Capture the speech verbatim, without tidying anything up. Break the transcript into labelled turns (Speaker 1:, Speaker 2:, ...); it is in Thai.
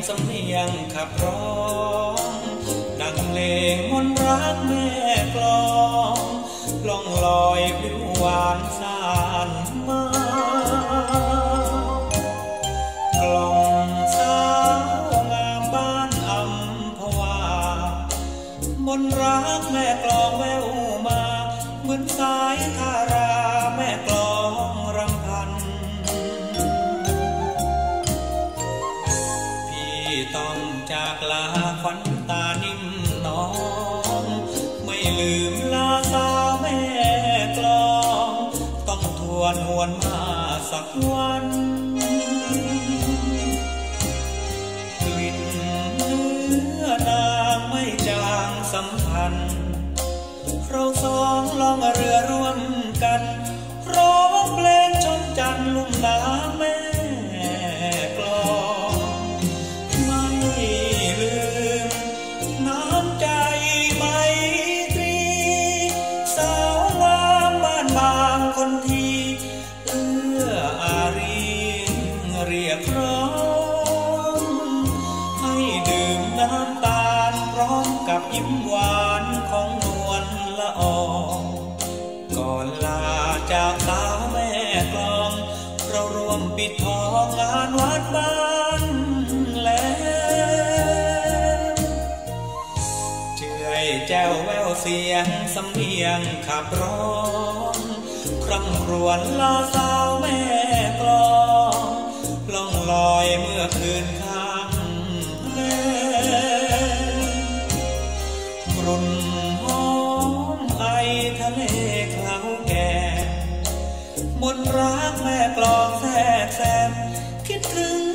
Speaker 1: สำเนียงขับร้องดังเพลงมนต์รักแม่กลองล่องลอยพลิ้วหวานสานมากล่อมสาวงามบ้านอัมพวามนต์รักแม่กลองแววมาเหมือนสายธาราแม่กลองรำพันพี่ต้องจากลาขวัญตานิ่มน้องไม่ลืมลาสาวแม่กลองต้องทวนหวนมาสักวันกลิ่นเนื้อนางไม่จางสัมพันธ์เราสองลองเรือร่วมกันร้องเพลงชมจันทร์ลุ่มน้ำแม่กลองไม่ลืมน้ำใจไมตรีสาวงามบ้านบางคนทีเอื้ออารีเรียกร้องให้ดื่มน้ำตาลพร้อมกับยิ้มหวานของนวลละอองก่อนลาจากสาวแม่กลองเราร่วมปิดทองงานวัดบ้านแล้วเจื่อยแจ้วแววเสียงสำเนียงขับร้องคร่ำครวญลาสาวแม่กลองล่องลอยเมื่อคืนข้างแม่กรุ่นหอมไอทะเลคล้าวแก่มนต์รักแม่กลองแทรกแซมคิดถึง